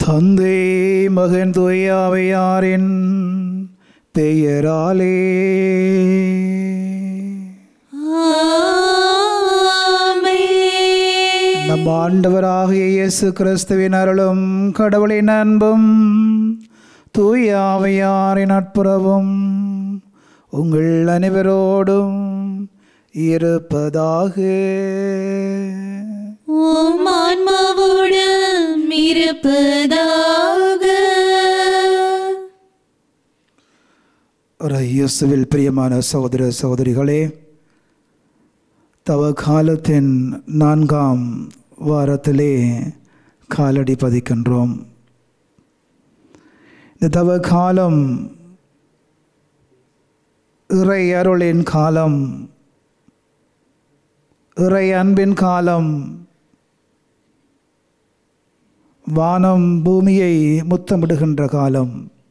தந்தை மகன் தூய ஆவியாரின் பெயராலே நம் ஆண்டவராகிய இயேசு கிறிஸ்துவின் அருளும் கடவுளின் அன்பும் தூய ஆவியாரின் நட்புறவும் உங்கள் அனைவரோடும் இருப்பதாக. உம் ஆன்மாவோடும் இருப்பதாக. இயேசுவில் பிரியமான சகோதர சகோதரிகளே, தவ காலத்தின் 4ஆம் வாரத்திலே காலடி பதிக்கின்றோம். இந்த தவ காலம் இறை அருளின் காலம், இறை அன்பின் காலம், வானம் பூமியை முத்தமிடுகின்ற காலம்.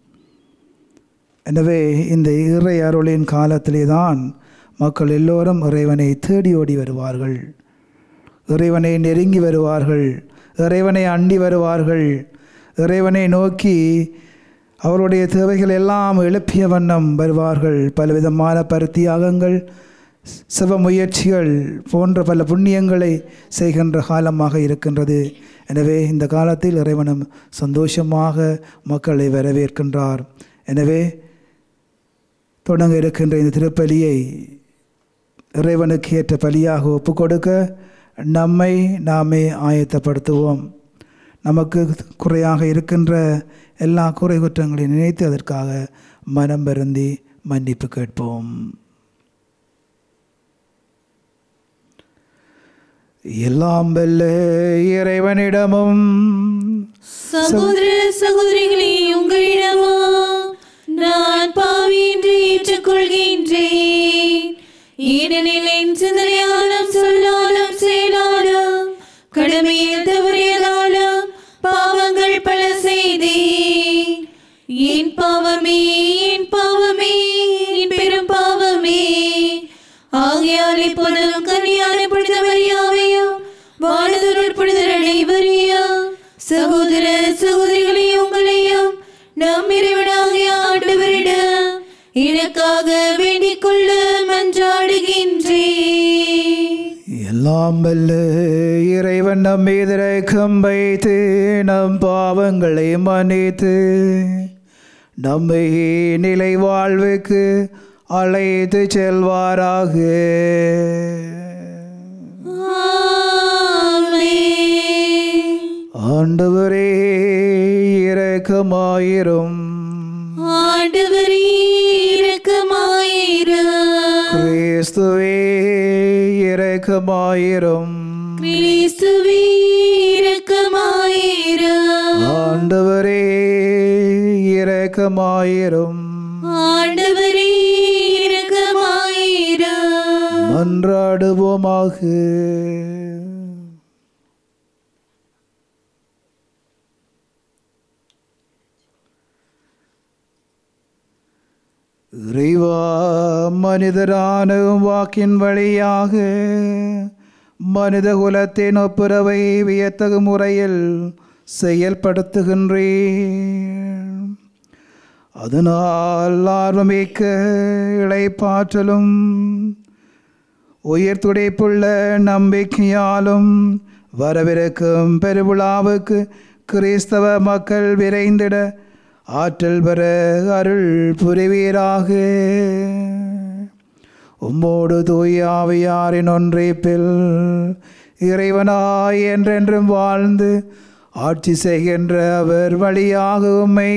எனவே இந்த இறை அருளின் காலத்திலே தான் மக்கள் எல்லோரும் இறைவனை தேடி ஓடி வருவார்கள், இறைவனை நெருங்கி வருவார்கள், இறைவனை அண்டி வருவார்கள், இறைவனை நோக்கி அவருடைய தேவைகள் எல்லாம் எழுப்பிய வண்ணம் வருவார்கள். பலவிதமான பரித்தியாகங்கள், சிவ முயற்சிகள் போன்ற பல புண்ணியங்களை செய்கின்ற காலமாக இருக்கின்றது. எனவே இந்த காலத்தில் இறைவனும் சந்தோஷமாக மக்களை வரவேற்கின்றார். எனவே தொடங்க இருக்கின்ற இந்த திருப்பலியை இறைவனுக்கு ஏற்ற பலியாக ஒப்பு கொடுக்க நம்மை நாமே ஆயத்தப்படுத்துவோம். நமக்கு குறையாக இருக்கின்ற எல்லா குறை குற்றங்களையும் நினைத்து அதற்காக மனம் வருந்தி மன்னிப்பு கேட்போம். எல்லாம் வல்ல இறைவனிடமும் சகோதர சகோதரிகளே, உங்களிடமும் நான் பாவி என்று ஏற்றுக்கொள்கின்றேன். ஏனெனில் என் சிந்தனையாலும் சொல்லாலும் செயலாலும் கடமையில் தவறியதாலும் பாவங்கள் பல செய்தேன். என் பாவமே, என் பாவமே, என் பெரும் பாவமே. ஆகையால் இப்போதும் கன்னியான புனித மரியாவையும் வானதூதர் புனிதர் அனைவரையும் சகோதர சகோதரிகளே உங்களையும் நம் இறைவனாகிய ஆண்டவரிடம் எனக்காக வேண்டிக் கொள்ள மன்றாடுகின்றேன். எல்லாம் வல்ல இறைவன் நம் மீது இரக்கம் வைத்து நம் பாவங்களை மன்னித்து நம்மை நிலை வாழ்வுக்கு அழைத்து செல்வாராக. ஆண்டவரே இரக்கமாயிரும். ஆண்டவரே இரக்கமாயிரும். கிறிஸ்துவே இரக்கமாயிரும். கிறிஸ்துவே இரக்கமாயிரும். ஆண்டவரே இரக்கமாயிரும். ஆண்டவரே இரக்கமாயிரும். மன்றாடுவோமாக. இறைவா, மனிதரான வாக்கின் வழியாக மனித குலத்தின் ஒப்புரவை வியத்தகு முறையில் செயல்படுத்துகின்றேன். அதனால் ஆர்வமிக்க இளைப்பாற்றலும் உயிர் துடைப்புள்ள நம்பிக்கையாலும் வரவிருக்கும் பெருவிழாவுக்கு கிறிஸ்தவ மக்கள் விரைந்திட ஆற்றல் பெற அருள் புரிவீராக. உம்மோடு தூய ஆவியாரின் ஒன்றிப்பில் இறைவனாய் என்றென்றும் வாழ்ந்து ஆட்சி செய்கின்ற அவர் வழியாக உம்மை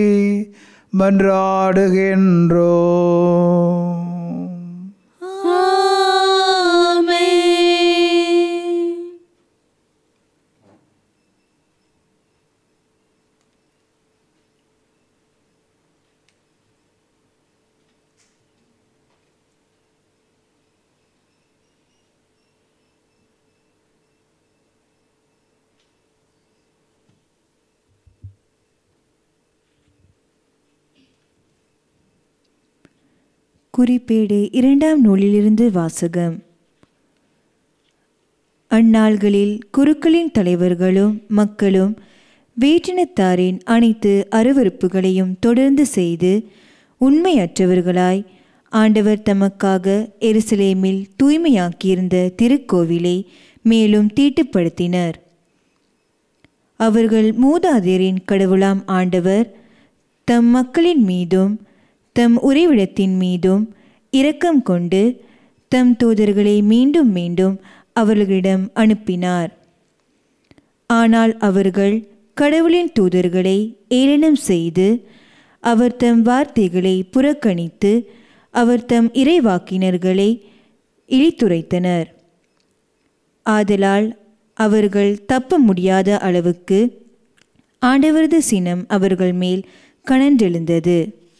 மன்றாடுகின்றோம். குறிப்பேடு 2ஆம் நூலிலிருந்து வாசகம். அந்நாள்களில் குருக்களின் தலைவர்களும் மக்களும் வேற்றினத்தாரின் அனைத்து அருவருப்புகளையும் தொடர்ந்து செய்து உண்மையற்றவர்களாய் ஆண்டவர் தமக்காக எருசலேமில் தூய்மையாக்கியிருந்த திருக்கோவிலை மேலும் தீட்டுப்படுத்தினர். அவர்கள் மூதாதையரின் கடவுளாம் ஆண்டவர் தம் மக்களின் மீதும் தம் உறைவிடத்தின் மீதும் இரக்கம் கொண்டு தம் தூதர்களை மீண்டும் மீண்டும் அவர்களிடம் அனுப்பினார். ஆனால் அவர்கள் கடவுளின் தூதர்களை ஏளனம் செய்து அவர் தம் வார்த்தைகளை புறக்கணித்து அவர் தம் இறைவாக்கினர்களை இழித்துரைத்தனர். ஆதலால் அவர்கள் தப்ப முடியாத அளவுக்கு ஆண்டவரது சினம் அவர்கள் மேல் கனன்றெழுந்தது.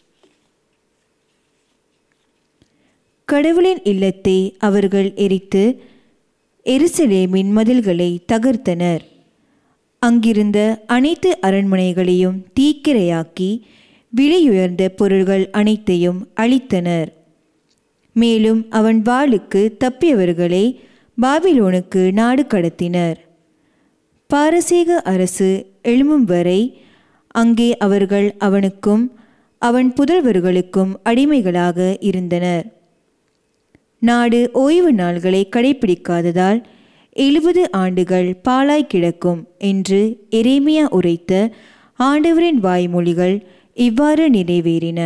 கடவுளின் இல்லத்தை அவர்கள் எரித்து எருசலேமின் மதில்களை தகர்த்தனர். அங்கிருந்த அனைத்து அரண்மனைகளையும் தீக்கிரையாக்கி விலையுயர்ந்த பொருள்கள் அனைத்தையும் அழித்தனர். மேலும் அவன் வாளுக்கு தப்பியவர்களை பாபிலோனுக்கு நாடு கடத்தினர். பாரசீக அரசு எழும்பும் வரை அங்கே அவர்கள் அவனுக்கும் அவன் புதல்வர்களுக்கும் அடிமைகளாக இருந்தனர். நாடு ஓய்வு நாள்களை கடைபிடிக்காததால் 70 ஆண்டுகள் பாழாய் கிடக்கும் என்று எரேமியா உரைத்த ஆண்டவரின் வாய்மொழிகள் இவ்வாறு நிறைவேறின.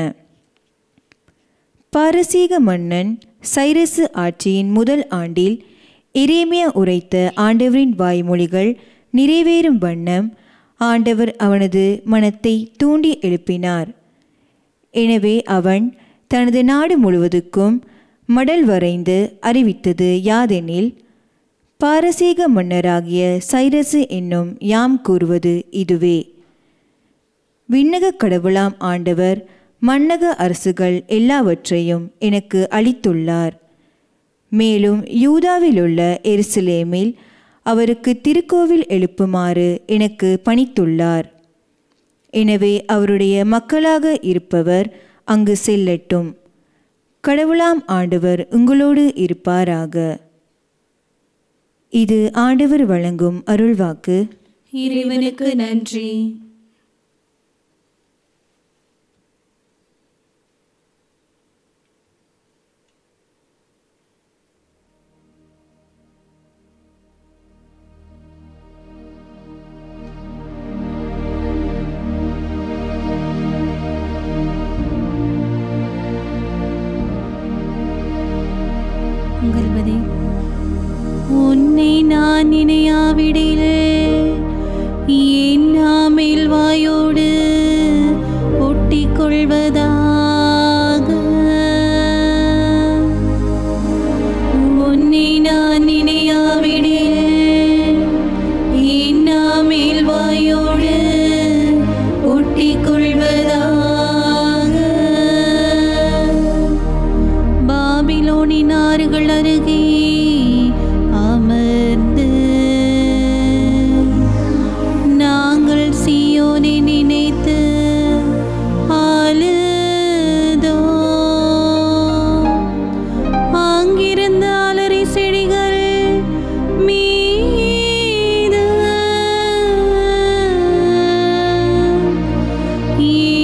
பாரசீக மன்னன் சைரசு ஆட்சியின் முதல் ஆண்டில் எரேமியா உரைத்த ஆண்டவரின் வாய்மொழிகள் நிறைவேறும் வண்ணம் ஆண்டவர் அவனது மனத்தை தூண்டி எழுப்பினார். எனவே அவன் தனது நாடு முழுவதுக்கும் மடல் வரைந்து அறிவித்தது யாதெனில், பாரசீக மன்னராகிய சைரசு என்னும் யாம் கூறுவது இதுவே: விண்ணக கடவுளாம் ஆண்டவர் மன்னக அரசுகள் எல்லாவற்றையும் எனக்கு அளித்துள்ளார். மேலும் யூதாவிலுள்ள எருசலேமில் அவருக்கு திருக்கோவில் எழுப்புமாறு எனக்கு பணித்துள்ளார். எனவே அவருடைய மக்களாக இருப்பவர் அங்கு செல்லட்டும். கடவுளாம் ஆண்டவர் உங்களோடு இருப்பாராக. இது ஆண்டவர் வழங்கும் அருள்வாக்கு. இறைவனுக்கு நன்றி. உன்னை நான் நினையாவிடில் என் நாமேல் வாயோடு ஒட்டிக் கொள்வதாக. உன்னை நான் நினையாவிடில் என் நாமேல் வாயோடு ஒட்டிக் கொள்வதாக. பாபிலோனின் ஆறுகள் அருகே அமர்ந்து நாங்கள் சீயோனை நினைத்து அழுதோம். அங்கிருந்த அலரி செடிகள் மீது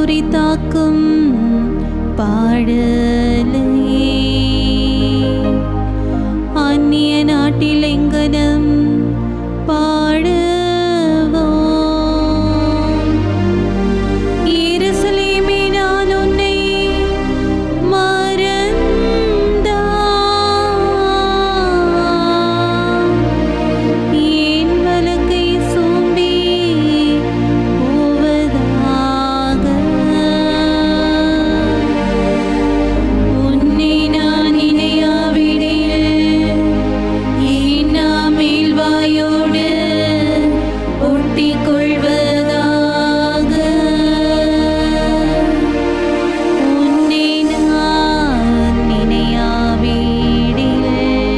உரித்தாக்கும் பாடலை அந்நிய நாட்டில் எங்கனம் பாடுவோம். எருசலேமே நான் உன்னை மறந்தால் என் வலக்கை சோம்பி போவதாக. உன்னை நான் இணையாவிடில் என் மேல் வாயோடு ஒட்டிக் கொள்வதாக. உன்னை நான் நினையாவிடில்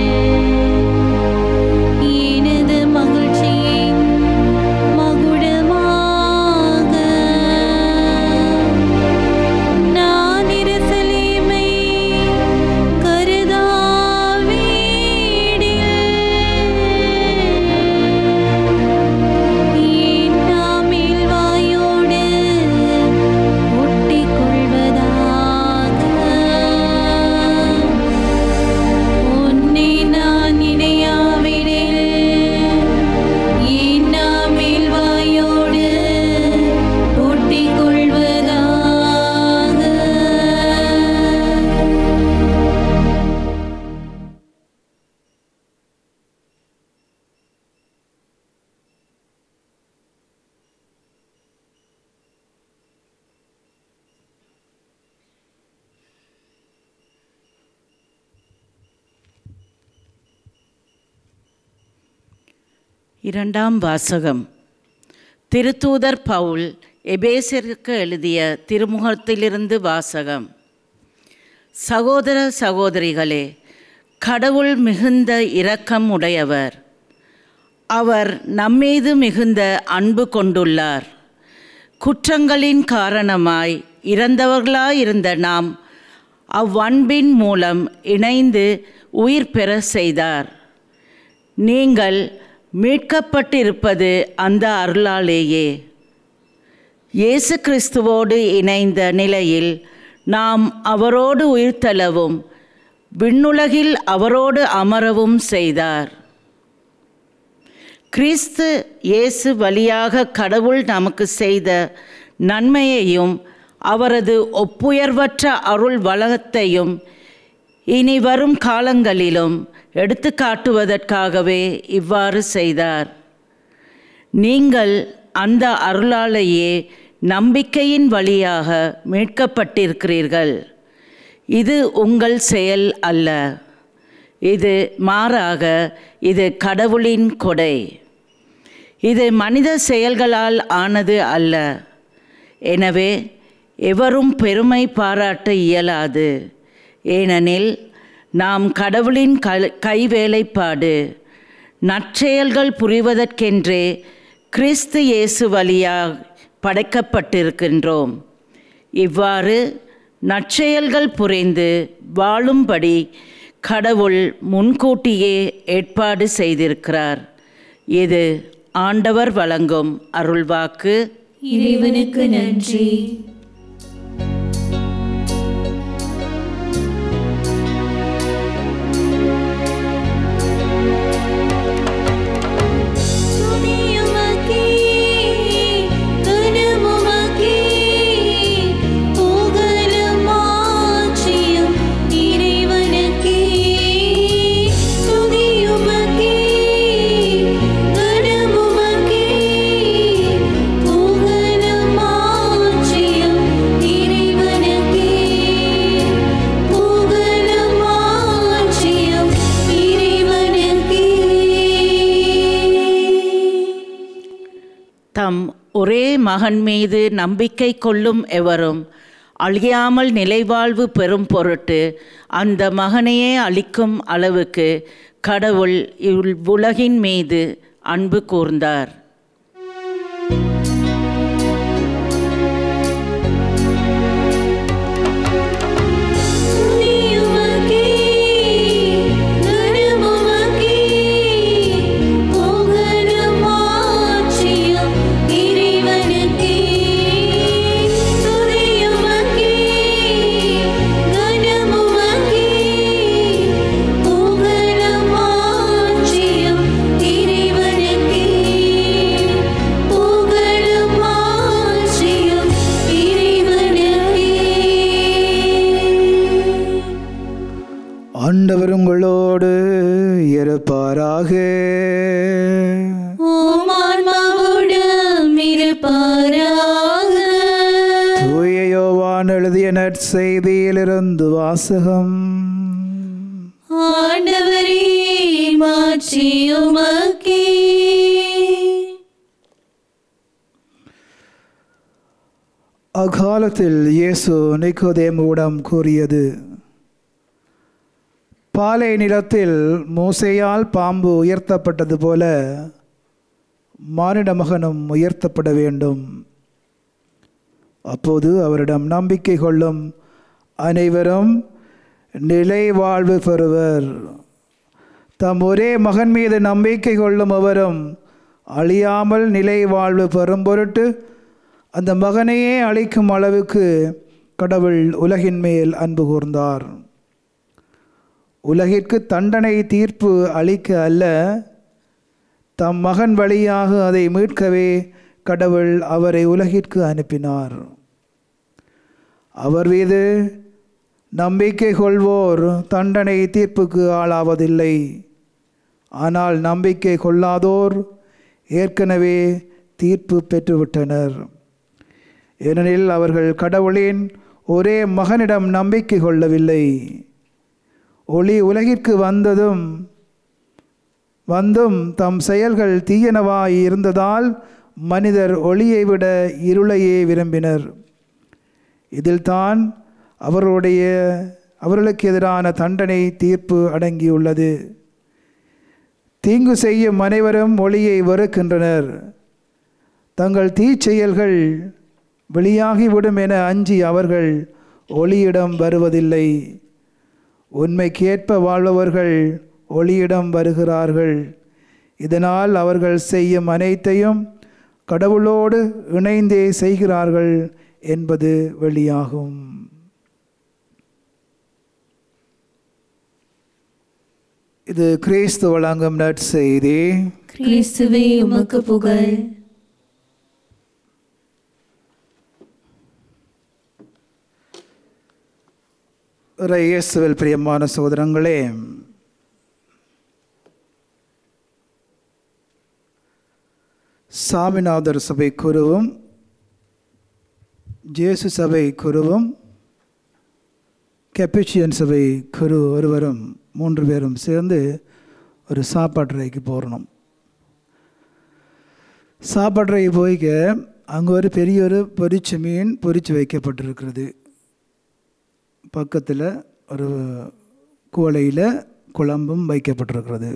எனது மகிழ்ச்சியின் மகுடமாக நான் எருசலேமை கருதாவிடில் என் மேல் வாயோடு ஒட்டிக் கொள்வதாக. உன்னை நான் நினையாவிடில் என் மேல் வாயோடு ஒட்டிக் கொள்வதாக. இரண்டாம் வாசகம். திருத்தூதர் பவுல் எபேசியருக்கு எழுதிய திருமுகத்திலிருந்து வாசகம். சகோதர சகோதரிகளே, கடவுள் மிகுந்த இரக்கம் உடையவர். அவர் நம்மீது மிகுந்த அன்பு கொண்டுள்ளார். குற்றங்களின் காரணமாய் இறந்தவர்களாயிருந்த நாம் அவ்வன்பின் மூலம் இணைந்து உயிர் பெற செய்தார். நீங்கள் மீட்கப்பட்டிருப்பது அந்த அருளாலேயே. இயேசு கிறிஸ்துவோடு இணைந்த நிலையில் நாம் அவரோடு உயிர்த்தெழவும் விண்ணுலகில் அவரோடு அமரவும் செய்தார். கிறிஸ்து இயேசு வழியாக கடவுள் நமக்கு செய்த நன்மையையும் அவரது ஒப்புயர்வற்ற அருள் வளத்தையும் இனி வரும் காலங்களிலும் எடுத்து காட்டுவதற்காகவே இவ்வாறு செய்தார். நீங்கள் அந்த அருளாலேயே நம்பிக்கையின் வழியாக மீட்கப்பட்டிருக்கிறீர்கள். இது உங்கள் செயல் அல்ல, இது மாறாக இது கடவுளின் கொடை. இது மனித செயல்களால் ஆனது அல்ல. எனவே எவரும் பெருமை பாராட்ட இயலாது. ஏனெனில் நாம் கடவுளின் கைவேலைப்பாடு, நற்செயல்கள் புரிவதற்கென்றே கிறிஸ்து இயேசு வழியாக படைக்கப்பட்டிருக்கின்றோம். இவ்வாறு நற்செயல்கள் புரிந்து வாழும்படி கடவுள் முன்கூட்டியே ஏற்பாடு செய்திருக்கிறார். இது ஆண்டவர் வழங்கும் அருள்வாக்கு. இறைவனுக்கு நன்றி. தம் ஒரே மகன் மீது நம்பிக்கை கொள்ளும் எவரும் அழியாமல் நிலைவாழ்வு பெறும் பொருட்டு அந்த மகனையே அளிக்கும் அளவுக்கு கடவுள் இவ்வுலகின் மீது அன்பு கூர்ந்தார். இறைவனுக்கே உம் ஆன்மாவோடும் இருப்பாராக. தூய யோவான் எழுதிய நற்செய்தியிலிருந்து வாசகம். ஆண்டவரே, மாட்சி உமக்கே. அக்காலத்தில் இயேசு நிக்கோதேமுவிடம் கூறியது, பாலை நிலத்தில் மோசேயால் பாம்பு உயர்த்தப்பட்டது போல மானிட மகனும் உயர்த்தப்பட வேண்டும். அப்போது அவரிடம் நம்பிக்கை கொள்ளும் அனைவரும் நிலை வாழ்வு பெறுவர். தம் ஒரே மகன் மீது நம்பிக்கை கொள்ளும் அவரும் அழியாமல் நிலை வாழ்வு பெறும் பொருட்டு அந்த மகனையே அழிக்கும் அளவுக்கு கடவுள் உலகின் மேல் அன்பு கூர்ந்தார். உலகிற்கு தண்டனை தீர்ப்பு அளிக்க அல்ல, தம் மகன் வழியாக அதை மீட்கவே கடவுள் அவரை உலகிற்கு அனுப்பினார். அவர் மீது நம்பிக்கை கொள்வோர் தண்டனை தீர்ப்புக்கு ஆளாவதில்லை. ஆனால் நம்பிக்கை கொள்ளாதோர் ஏற்கனவே தீர்ப்பு பெற்றுவிட்டனர். ஏனெனில் அவர்கள் கடவுளின் ஒரே மகனிடம் நம்பிக்கை கொள்ளவில்லை. ஒளி உலகிற்கு வந்தும் தம் செயல்கள் தீயனவாய் இருந்ததால் மனிதர் ஒளியை விட இருளையே விரும்பினர். இதில்தான் அவர்களுக்கு எதிரான தண்டனை தீர்ப்பு அடங்கியுள்ளது. தீங்கு செய்யும் அனைவரும் ஒளியை வெறுக்கின்றனர். தங்கள் தீச்செயல்கள் வெளியாகிவிடும் என அஞ்சி அவர்கள் ஒளியிடம் வருவதில்லை. உண்மைக்கேற்ப வாழ்பவர்கள் ஒளியிடம் வருகிறார்கள். இதனால் அவர்கள் செய்யும் அனைத்தையும் கடவுளோடு இணைந்தே செய்கிறார்கள் என்பது வெளியாகும். இது கிறிஸ்து வழங்கும் நற்செய்தி. கிறிஸ்துவே உமக்கு புகழ். இயேசுவில் பிரியமான சகோதரங்களே, சாமிநாதர் சபை குருவும் ஜேசு சபை குருவும் கெப்பிச்சியன் சபை குரு ஒருவரும் 3 பேரும் சேர்ந்து ஒரு சாப்பாட்டுறைக்கு போகணும். சாப்பாட்டுறைக்கு போய்க்க அங்கே ஒரு பெரிய ஒரு பொரிச்ச மீன் பொரித்து வைக்கப்பட்டிருக்கிறது. பக்கத்தில் ஒரு குவளையில் குழம்பும் வைக்கப்பட்டிருக்கிறது.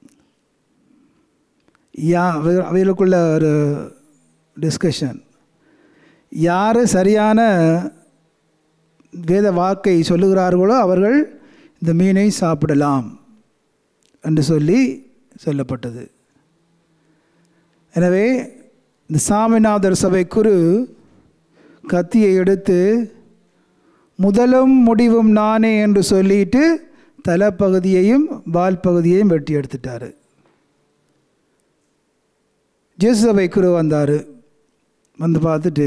அவைகளுக்குள்ள ஒரு டிஸ்கஷன், யார் சரியான வேத வாக்கை சொல்லுகிறார்களோ அவர்கள் இந்த மீனை சாப்பிடலாம் என்று சொல்லப்பட்டது. எனவே இந்த சாமிநாதர் சபை குரு கத்தியை எடுத்து முதலும் முடிவும் நானே என்று சொல்லிட்டு தலைப்பகுதியையும் வால் பகுதியையும் வெட்டி எடுத்துட்டார். ஜேசு சபை குரு வந்தார். வந்து பார்த்துட்டு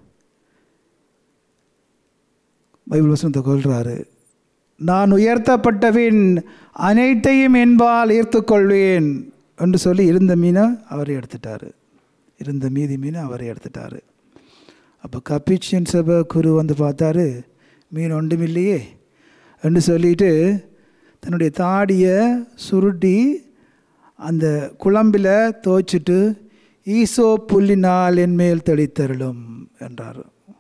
பைபிள் வசனத்தை கொள்கிறாரு. நான் உயர்த்தப்பட்டவின் அனைத்தையும் என்பால் ஈர்த்துக்கொள்வேன் என்று சொல்லி இருந்த மீனை அவரை எடுத்துட்டார். இருந்த மீதி மீனை அவரை எடுத்துட்டார். அப்போ கப்பிச்சியன் சபை குரு வந்து பார்த்தாரு, மீன் ஒன்றுமில்லையே என்று சொல்லிட்டு தன்னுடைய தாடியை சுருட்டி அந்த குழம்பில் துவைச்சிட்டு ஈசோ புல்லினால் என் மேல் தெளித்தருளும் என்றார்.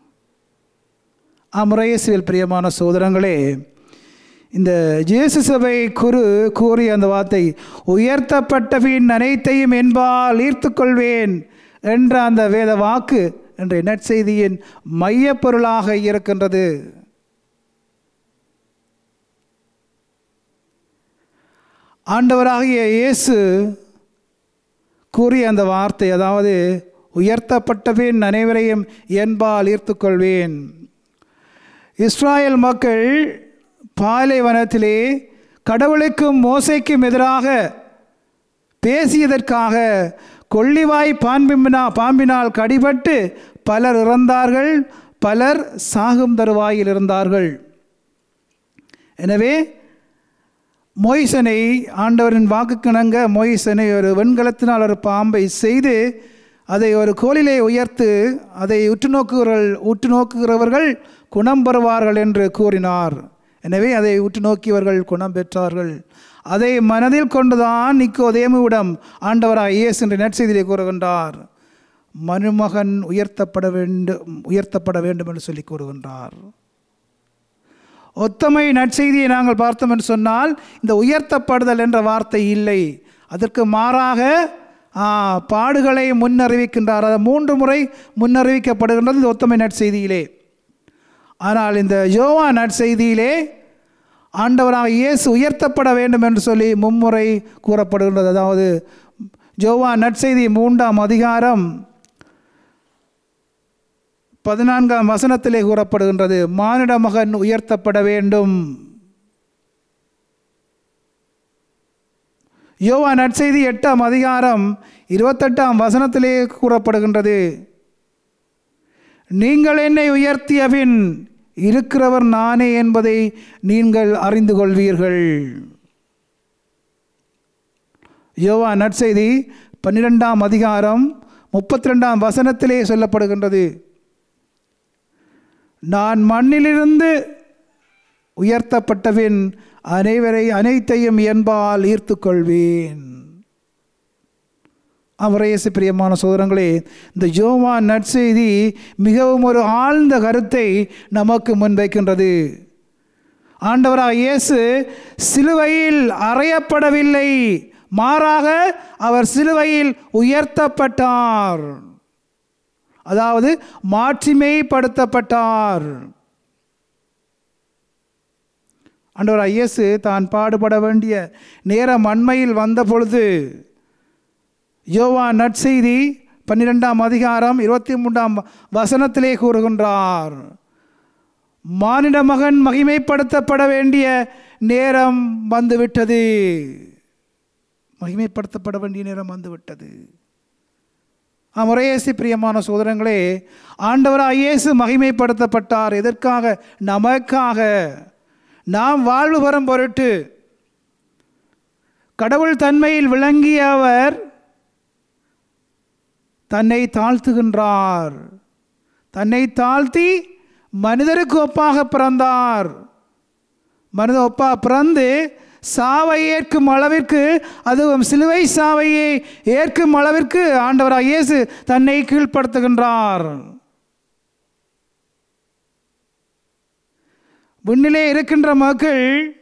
இயேசுவில் பிரியமான சகோதரங்களே, இந்த ஜேசு சபை குரு கூறிய அந்த வார்த்தை, உயர்த்தப்பட்டவின் அனைத்தையும் என்பால் ஈர்த்துக்கொள்வேன் என்ற அந்த வேத வாக்கு என்ற நற்செய்தியின் மையப்பொருளாக இருக்கின்றது. ஆண்டவராகிய இயேசு கூறிய அந்த வார்த்தை, அதாவது உயர்த்தப்பட்டவின் அனைவரையும் என்பால் ஈர்த்துக்கொள்வேன். இஸ்ராயல் மக்கள் பாலைவனத்திலே கடவுளுக்கும் மோசேக்கும் எதிராக பேசியதற்காக கொள்ளிவாய் பாம்பினால் கடிபட்டு பலர் இறந்தார்கள், பலர் சாகும் தருவாயில் இருந்தார்கள். எனவே மோயிசனை ஆண்டவரின் வாக்குக்கிணங்க மோயிசனை ஒரு வெண்கலத்தினால் ஒரு பாம்பை செய்து அதை ஒரு கோலிலே உயர்த்து அதை உற்று நோக்குகிறவர்கள் குணம் பெறுவார்கள் என்று கூறினார். எனவே அதை உற்று நோக்கியவர்கள் குணம் பெற்றார்கள். அதை மனதில் கொண்டுதான் நிக்கோதேமுவிடம் ஆண்டவராய் இயேசு என்ற நற்செய்தியை கூறுகின்றார். மருமகன் உயர்த்தப்பட வேண்டும் என்று சொல்லி கூறுகின்றார். ஒத்தமை நற்செய்தியை நாங்கள் பார்த்தோம் என்று சொன்னால் இந்த உயர்த்தப்படுதல் என்ற வார்த்தை இல்லை. அதற்கு மாறாக பாடுகளை முன்னறிவிக்கின்றார். அது 3 முறை முன்னறிவிக்கப்படுகின்றது இந்த ஒத்தமை நற்செய்தியிலே. ஆனால் இந்த யோவான் நற்செய்தியிலே ஆண்டவராக இயேசு உயர்த்தப்பட வேண்டும் என்று சொல்லி 3 முறை கூறப்படுகின்றது. அதாவது யோவான் நற்செய்தி 3ஆம் அதிகாரம் 14ஆம் வசனத்திலே கூறப்படுகின்றது, மானிட மகன் உயர்த்தப்பட வேண்டும். யோவான் நற்செய்தி 8ஆம் அதிகாரம் 28ஆம் வசனத்திலே கூறப்படுகின்றது, நீங்கள் என்னை உயர்த்தியபின் இருக்கிறவர் நானே என்பதை நீங்கள் அறிந்து கொள்வீர்கள். யோவான் நற்செய்தி 12ஆம் அதிகாரம் 32ஆம் வசனத்திலே சொல்லப்படுகின்றது, நான் மண்ணிலிருந்து உயர்த்தப்பட்டபின் அனைத்தையும் என்பால் ஈர்த்து கொள்வேன். அவரேசு பிரியமான சோதரங்களே, இந்த யோவான் நற்செய்தி மிகவும் ஒரு ஆழ்ந்த கருத்தை நமக்கு முன்வைக்கின்றது. ஆண்டவராக இயேசு சிலுவையில் அறையப்படவில்லை, மாறாக அவர் சிலுவையில் உயர்த்தப்பட்டார். அதாவது மாட்சிமைப்படுத்தப்பட்டார். ஆண்டவராக இயேசு தான் பாடுபட வேண்டிய நேரம் அண்மையில் வந்த பொழுது யோவான் நற்செய்தி 12ஆம் அதிகாரம் 23ஆம் வசனத்திலே கூறுகின்றார், மானிட மகன் மகிமைப்படுத்தப்பட வேண்டிய நேரம் வந்துவிட்டது. மகிமைப்படுத்தப்பட வேண்டிய நேரம் வந்துவிட்டது. முறையேசி பிரியமான சோதரங்களே, ஆண்டவராக இயேசு மகிமைப்படுத்தப்பட்டார். எதற்காக? நமக்காக. நாம் வாழ்வு பெறும் பொருட்டு. கடவுள் தன்மையில் விளங்கிய அவர் தன்னை தாழ்த்துகின்றார். தன்னை தாழ்த்தி மனிதருக்கு ஒப்பாக பிறந்தார். மனித ஒப்பா பிறந்து சாவை ஏற்கும் அளவிற்கு, அதுவும் சிலுவை சாவையை ஏற்கும் அளவிற்கு ஆண்டவராக இயேசு தன்னை கீழ்ப்படுத்துகின்றார். விண்ணிலே இருக்கின்ற மக்கள்,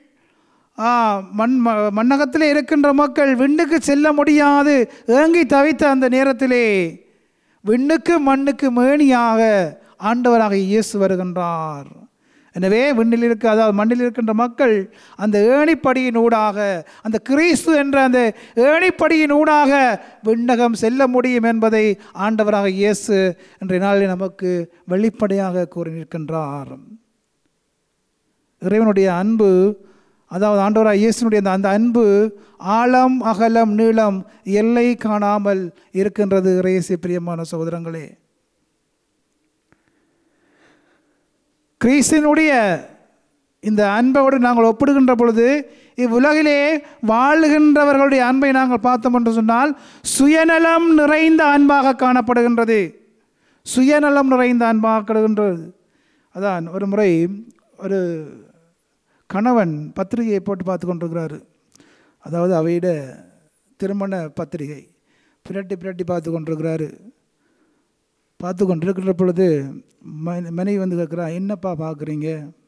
மண்ணகத்திலே இருக்கின்ற மக்கள் விண்ணுக்கு செல்ல முடியாது ஏங்கி தவித்த அந்த நேரத்திலே விண்ணுக்கு மண்ணுக்கு மேனியாக ஆண்டவராக இயேசு வருகின்றார். எனவே விண்ணில் அதாவது மண்ணில் இருக்கின்ற மக்கள் அந்த ஏணிப்படியின் ஊடாக, அந்த கிறிஸ்து என்ற அந்த ஏணிப்படியின் ஊடாக விண்ணகம் செல்ல முடியும் என்பதை ஆண்டவராக இயேசு இன்றைய நாளில் நமக்கு வெளிப்படையாக கூறி நிற்கின்றார். இறைவனுடைய அன்பு, அதாவது ஆண்டவராக இயேசுனுடைய அந்த அன்பு ஆழம் அகலம் நீளம் எல்லை காணாமல் இருக்கின்றது. இயேசு பிரியமான சகோதரங்களே, கிறிஸ்துவினுடைய இந்த அன்போடு நாங்கள் ஒப்பிடுகின்ற பொழுது இவ்வுலகிலே வாழுகின்றவர்களுடைய அன்பை நாங்கள் பார்த்தோம் என்று சொன்னால் சுயநலம் நிறைந்த அன்பாக காணப்படுகின்றது. சுயநலம் நிறைந்த அன்பாக காணப்படுகின்றது. அதான் ஒரு முறை ஒரு கணவன் பத்திரிகையை போட்டு பார்த்து கொண்டிருக்கிறாரு. அதாவது அவையிட திருமண பத்திரிகை பிரட்டி பார்த்து கொண்டிருக்கிறாரு. பார்த்து கொண்டிருக்கிற பொழுது மனைவி வந்து கேட்குறா, என்னப்பா பார்க்குறீங்க?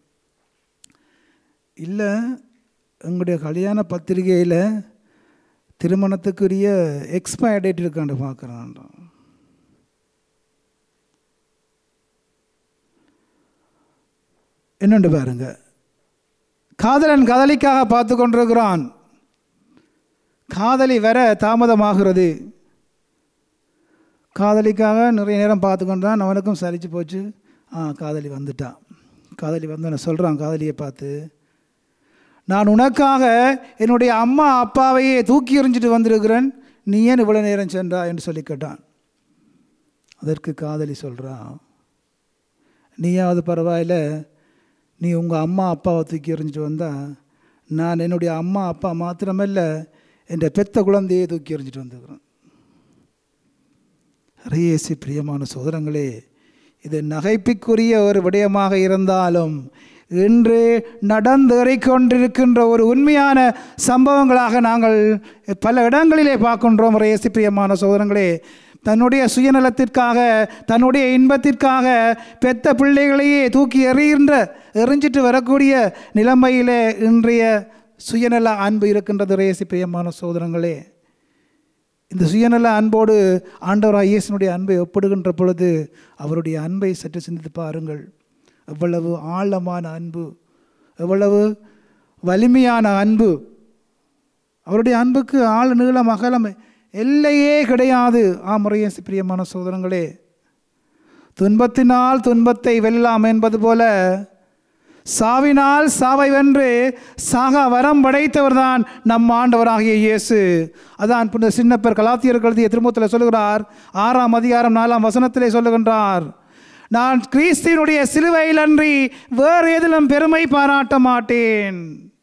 இல்லை, எங்களுடைய கல்யாண பத்திரிகையில் திருமணத்துக்குரிய எக்ஸ்பயர் டேட் இருக்காண்டு பார்க்குறான்றான். என்னென்று பாருங்க, காதலன் காதலிக்காக பார்த்து கொண்டிருக்கிறான். காதலி வர தாமதமாகிறது. காதலிக்காக நிறைய நேரம் பார்த்து கொண்டான். அவனுக்கும் சலிச்சு போச்சு. காதலி வந்துட்டான். காதலி வந்தவனை சொல்கிறான் காதலியை பார்த்து, நான் உனக்காக என்னுடைய அம்மா அப்பாவையே தூக்கி எறிஞ்சிட்டு வந்திருக்கிறேன், நீ ஏன் இவ்வளோ நேரம் சென்றா என்று சொல்லி கேட்டான். அதற்கு காதலி சொல்கிறான், நீயாவது பரவாயில்ல, நீ உங்கள் அம்மா அப்பாவை தூக்கி எறிஞ்சிட்டு வந்தால் நான் என்னுடைய அம்மா அப்பா மாத்திரமல்ல என் பெத்த குழந்தையை தூக்கி எறிஞ்சிட்டு வந்துக்கிறேன். இயேசு பிரியமான சகோதரங்களே, இது நகைப்புக்குரிய ஒரு விடயமாக இருந்தாலும் இன்று நடந்தேறிக் கொண்டிருக்கின்ற ஒரு உண்மையான சம்பவங்களாக நாங்கள் பல இடங்களிலே பார்க்கின்றோம். இயேசு பிரியமான சகோதரங்களே, தன்னுடைய சுயநலத்திற்காக தன்னுடைய இன்பத்திற்காக பெத்த பிள்ளைகளையே தூக்கி எறிஞ்சிட்டு வரக்கூடிய நிலைமையிலே இன்றைய சுயநல அன்பு இருக்கின்றது. இயேசு பிரியமான சகோதரங்களே, இந்த சுயநல அன்போடு ஆண்டவராகிய இயேசுனுடைய அன்பை ஒப்பிடுகின்ற பொழுது அவருடைய அன்பை சற்று சிந்தித்து பாருங்கள். எவ்வளவு ஆழமான அன்பு, எவ்வளவு வலிமையான அன்பு. அவருடைய அன்புக்கு ஆழ நீளம் அகலம் எல்லையே கிடையாது. இயேசு பிரியமான சகோதரங்களே, துன்பத்தினால் துன்பத்தை வெல்லலாம் என்பது போல சாவினால் சாவை வென்று சாக வரம் படைத்தவர் தான் நம் ஆண்டவராகிய இயேசு. அதான் சின்னப்பர் கலாத்தியர்கள் எழுதிய திருமுகத்தில் சொல்லுகிறார், 6ஆம் அதிகாரம் 4ஆம் வசனத்திலே சொல்லுகின்றார், நான் கிறிஸ்துவினுடைய சிலுவையில் அன்றி வேறு எதிலும் பெருமை பாராட்ட மாட்டேன்,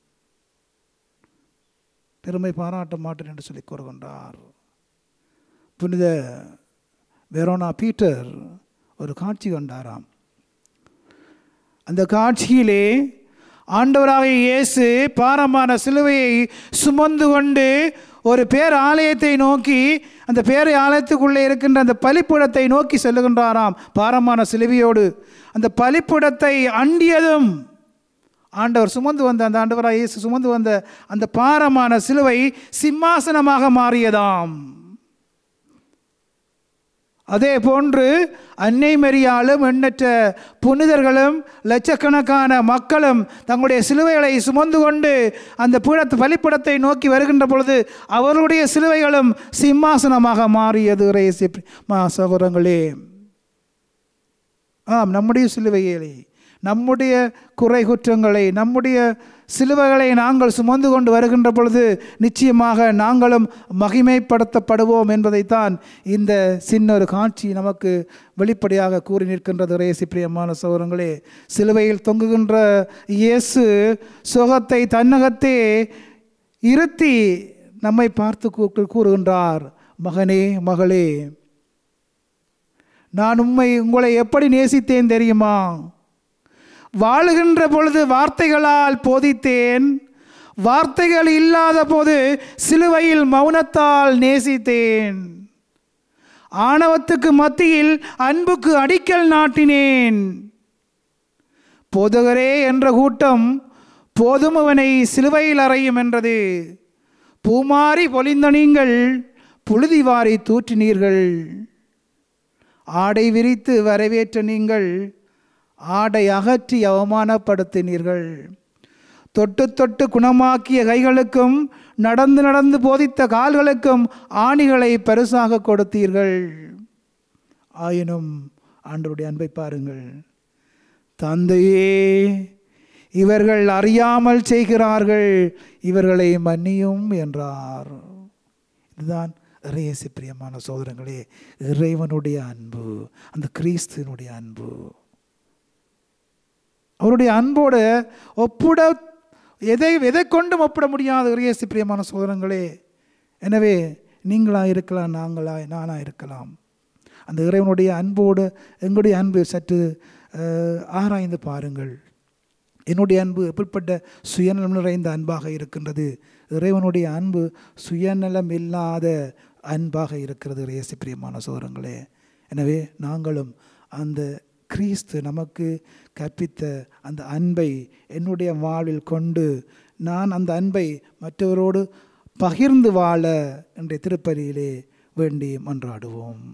பெருமை பாராட்ட மாட்டேன் என்று சொல்லி கூறுகின்றார். புனித வெரோனா பீட்டர் ஒரு காட்சி கண்டாராம். அந்த காட்சியிலே ஆண்டவராகிய இயேசு பாரமான சிலுவையை சுமந்து கொண்டு ஒரு பேர் ஆலயத்தை நோக்கி, அந்த பேர் ஆலயத்துக்குள்ளே இருக்கின்ற அந்த பலிப்பீடத்தை நோக்கி செல்லுகின்றாராம் பாரமான சிலுவையோடு. அந்த பலிப்பீடத்தை அண்டியதும் ஆண்டவர் சுமந்து வந்த அந்த ஆண்டவராகிய இயேசு சுமந்து வந்த அந்த பாரமான சிலுவை சிம்மாசனமாக மாறியதாம். அதே போன்று அன்னை மரியாளும் எண்ணற்ற புனிதர்களும் லட்சக்கணக்கான மக்களும் தங்களுடைய சிலுவைகளை சுமந்து கொண்டு அந்த பலிப்பீடத்தை நோக்கி வருகின்ற பொழுது அவர்களுடைய சிலுவைகளும் சிம்மாசனமாக மாறியது. சகோதரங்களே, நம்முடைய சிலுவைகளை, நம்முடைய குறை குற்றங்களை, நம்முடைய சிலுவைகளை நாங்கள் சுமந்து கொண்டு வருகின்ற பொழுது நிச்சயமாக நாங்களும் மகிமைப்படுத்தப்படுவோம் என்பதைத்தான் இந்த சின்ன ஒரு காட்சி நமக்கு வெளிப்படையாக கூறி நிற்கின்றது. இயேசு பிரியமான சகோதரங்களே, சிலுவையில் தொங்குகின்ற இயேசு சுகத்தை தன்னகத்தே இருத்தி நம்மை பார்த்து கூறுகின்றார், மகனே மகளே, நான் உங்களை எப்படி நேசித்தேன் தெரியுமா? வாழுகின்ற பொழுது வார்த்தைகளால் போதித்தேன், வார்த்தைகள் இல்லாத போது சிலுவையில் மௌனத்தால் நேசித்தேன், ஆணவத்துக்கு மத்தியில் அன்புக்கு அடிக்கல் நாட்டினேன். போதகரே என்ற கூட்டம் போதும் அவனை சிலுவையில் அறையும் என்றது. பூமாரி பொலிந்த நீங்கள் புழுதி வாரி தூற்றினீர்கள். ஆடை விரித்து வரவேற்ற நீங்கள் ஆடை அகற்றி அவமானப்படுத்தினீர்கள். தொட்டு தொட்டு குணமாக்கிய கைகளுக்கும் நடந்து நடந்து போதித்த கால்களுக்கும் ஆணிகளை பரிசாக கொடுத்தீர்கள். ஆயினும் ஆண்டவருடைய அன்பை பாருங்கள். தந்தையே, இவர்கள் அறியாமல் செய்கிறார்கள், இவர்களை மன்னியும் என்றார். இதுதான் இயேசு பிரியமான சகோதரங்களே, இறைவனுடைய அன்பு, அந்த கிறிஸ்துவினுடைய அன்பு. அவருடைய அன்போடு எதை கொண்டும் ஒப்பிட முடியாது இயேசு பிரியமான சகோதரங்களே. எனவே நீங்களாக இருக்கலாம், நானாக இருக்கலாம். அந்த இறைவனுடைய அன்போடு எங்களுடைய அன்பு சற்று ஆராய்ந்து பாருங்கள். என்னுடைய அன்பு எப்படிப்பட்ட சுயநலம் நிறைந்த அன்பாக இருக்கின்றது. இறைவனுடைய அன்பு சுயநலம் இல்லாத அன்பாக இருக்கிறது இயேசு பிரியமான சகோதரங்களே. எனவே நாங்களும் அந்த கிறிஸ்து நமக்கு கற்பித்த அந்த அன்பை என்னுடைய வாழ்வில் கொண்டு நான் அந்த அன்பை மற்றவரோடு பகிர்ந்து வாழ என்ற திருப்பலியிலே வேண்டி மன்றாடுவோம்.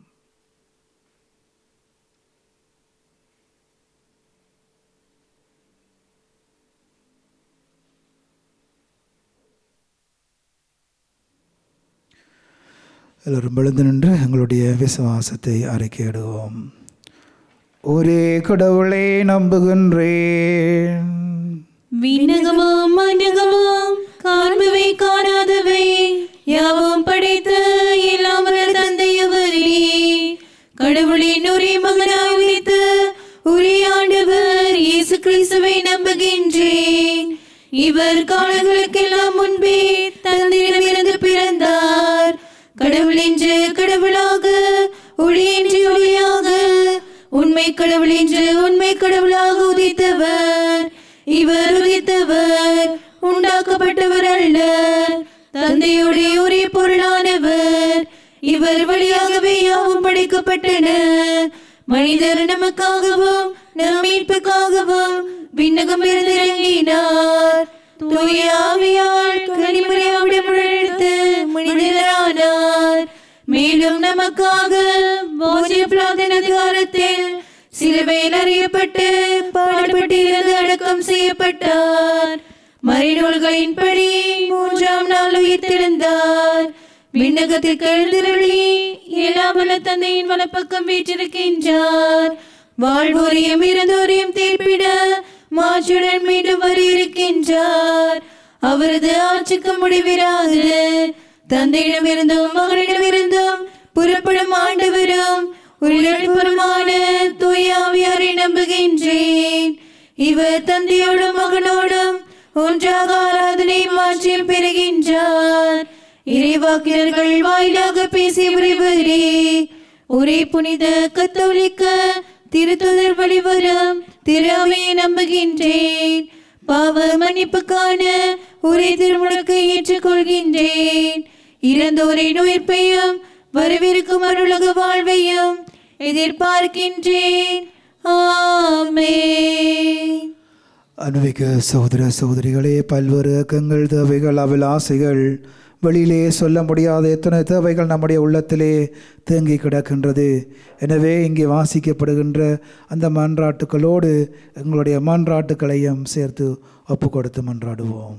எல்லோரும் எழுந்து நின்று எங்களுடைய விசுவாசத்தை அறிக்கையிடுவோம். ஒரே கடவுளை நம்புகின்றேன், விண்ணகமும் மண்ணகமும் காண்பவை காணாதவை யாவும் படைத்த எல்லாம் தந்தையவரே, கடவுளின் ஒரே மகனாய் உதித்த ஒரே ஆண்டவர் இயேசு கிறிஸ்துவை நம்புகின்றேன். இவர் காலங்களுக்கெல்லாம் முன்பே தந்தையிடமிருந்து பிறந்தார். கடவுள் என்று கடவுளாக, ஒளி என்று ஒளியாக, உண்மை கடவுள் என்று உண்மை கடவுளாக உதித்தவர். இவர் உதித்தவர், உண்டாக்கப்பட்டவர் அல்ல, தந்தையுடைய ஒரே பொருளானவர். இவர் வழியாகவே யாவும் படைக்கப்பட்டன. மனிதர் நமக்காகவும் நம் மீட்புக்காகவும் விண்ணகம் இருந்து இறங்கினார். தூய ஆவியால் கனிமறையோடு முழுத்து மனிதரானார். மேலும் நமக்காக அதிகாரத்தில் சிலுவையில் அறியப்பட்டு பாடுபட்டிருந்து அடக்கம் செய்யப்பட்டார். மறைநூல்களின்படி 3ஆம் நாள் உயிர்த்தெழுந்தார். விண்ணகத்திற்கு எழுந்தருளி எல்லாம் வல்ல தந்தையின் வலப்பக்கம் வீற்றிருக்கின்றார். வாழ்வோரையும் இறந்தோரையும் தீர்ப்பிட மாற்றுடன் மீண்டும் வர இருக்கின்றார். அவரது ஆட்சிக்கு முடிவிராது. தந்தையிடமிருந்தும் மகனிடமிருந்தும் புறப்படும் ஆண்டவரும் உயிரிழப்புறமான தூய ஆவியாரை நம்புகின்றேன். இவர் தந்தையோடும் மகனோடும் ஒன்றாக ஆராதனை மாற்றியும் பெறுகின்றார். இறைவாக்கினர்கள் வாயிலாக பேசி உரைவரே. ஒரே புனித கத்தோலிக்க திருத்துதர் வழிவரும் திரு அவையை நம்புகின்றேன். பாவ மன்னிப்புக்கான ஒரே திருமுழுக்கை ஏற்றுக்கொள்கின்றேன். இறந்தோரின் உயிர்ப்பையும் வரவிருக்கும் அருளக வாழ்வையும் எதிர்பார்க்கின்றேன். ஆமென். அன்பிக்க சகோதர சகோதரிகளே, பல்வேறு இயக்கங்கள், தேவைகள், அபிலாசைகள், வெளியிலே சொல்ல முடியாத எத்தனை தேவைகள் நம்முடைய உள்ளத்திலே தேங்கி கிடக்கின்றது. எனவே இங்கே வாசிக்கப்படுகின்ற அந்த மன்றாட்டுக்களோடு எங்களுடைய மன்றாட்டுக்களையும் சேர்த்து ஒப்பு கொடுத்து மன்றாடுவோம்.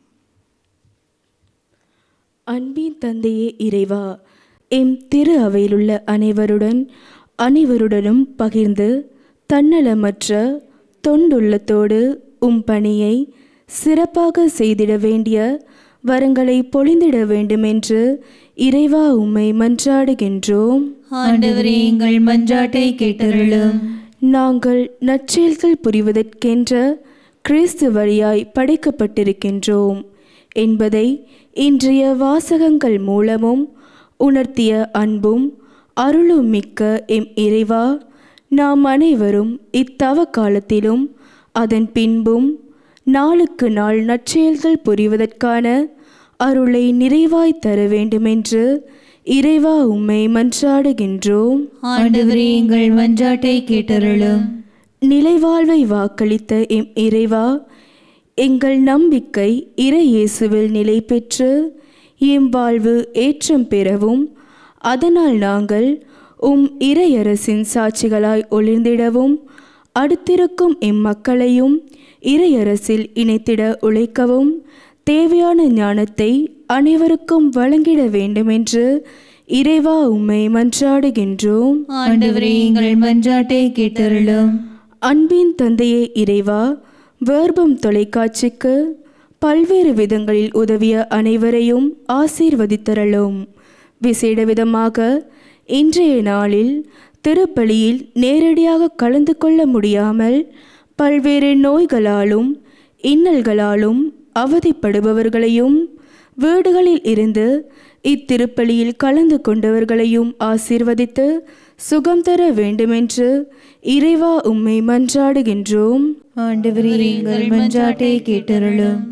அன்பின் தந்தையே இறைவா, எம் திரு அவையிலுள்ள அனைவருடனும் பகிர்ந்து தன்னலமற்ற தொண்டுள்ளத்தோடு உம் பணியை சிறப்பாக செய்திட வேண்டிய வரங்களை பொழிந்திட வேண்டுமென்று இறைவா உம்மை மன்றாடுகின்றோம். ஆண்டவரே, எங்கள் மன்றாட்டை கேட்டருளும். நாங்கள் நற்செயல்கள் புரிவதற்கென்ற கிறிஸ்து வழியாய் படைக்கப்பட்டிருக்கின்றோம் என்பதை இன்றைய வாசகங்கள் மூலமும் உணர்த்திய அன்பும் அருளும் மிக்க எம் இறைவா, நாம் அனைவரும் இத்தவ காலத்திலும் அதன் பின்பும் நாளுக்கு நாள் நற்செயல்கள் புரிவதற்கான அருளை நிறைவாய் தர வேண்டுமென்று இறைவா உம்மை மன்றாடுகின்றோம். ஆண்டவரே, எங்கள் மன்றாட்டை கேட்டருளும். நிலைவாழ்வை வாக்களித்த எம் இறைவா, எங்கள் நம்பிக்கை இறை இயேசுவில் நிலை பெற்று எம் வாழ்வு ஏற்றம் பெறவும், அதனால் நாங்கள் உம் இறையரசின் சாட்சிகளாய் ஒளிர்ந்திடவும், அடுத்திருக்கும் எம்மக்களையும் இறையரசில் இணைத்திட உழைக்கவும் தேவையான ஞானத்தை அனைவருக்கும் வழங்கிட வேண்டுமென்று இறைவா உம்மை மன்றாடுகின்றோம். ஆண்டவரே, எங்கள் மன்றாட்டை கேட்டருளும். அன்பின் தந்தையே இறைவா, வேர்பம் தொலைக்காட்சிக்கு பல்வேறு விதங்களில் உதவிய அனைவரையும் ஆசீர்வதித்தருளும். விசேட விதமாக இன்றைய நாளில் திருப்பலியில் நேரடியாக கலந்து கொள்ள முடியாமல் பல்வேறு நோய்களாலும் இன்னல்களாலும் அவதிப்படுபவர்களையும், வீடுகளில் இருந்து இத்திருப்பலியில் கலந்து கொண்டவர்களையும் ஆசீர்வதித்து சுகம் தர வேண்டுமென்று இறைவா உம்மை மன்றாடுகின்றோம். ஆண்டவரே, எங்கள் மன்றாட்டை கேட்டருளும்.